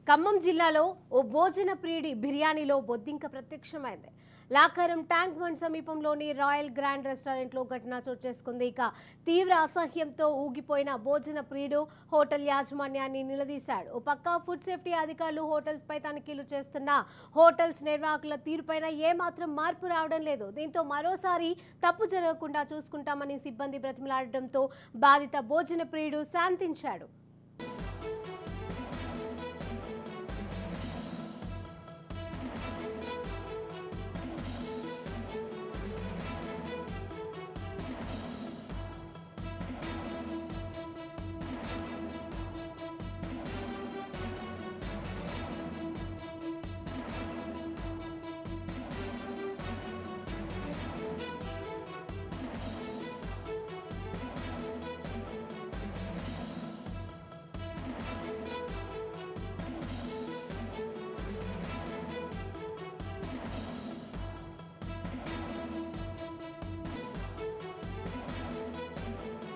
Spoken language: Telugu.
ఖమ్మం జిల్లాలో ఓ భోజన ప్రియుడి బిర్యానీలో బొద్దింక ప్రత్యక్షమైంది. లాకారం ట్యాంక్ బండ్ సమీపంలోని రాయల్ గ్రాండ్ రెస్టారెంట్లో ఘటన చోటు చేసుకుంది. ఇక తీవ్ర అసహ్యంతో ఊగిపోయిన భోజన ప్రియుడు హోటల్ యాజమాన్యాన్ని నిలదీశాడు. ఓ పక్క ఫుడ్ సేఫ్టీ అధికారులు హోటల్స్ పై తనిఖీలు చేస్తున్న హోటల్స్ నిర్వాహకుల తీరుపైన ఏమాత్రం మార్పు రావడం లేదు. దీంతో మరోసారి తప్పు జరగకుండా చూసుకుంటామని సిబ్బంది బ్రతిమలాడడంతో బాధిత భోజన ప్రియుడు శాంతించాడు.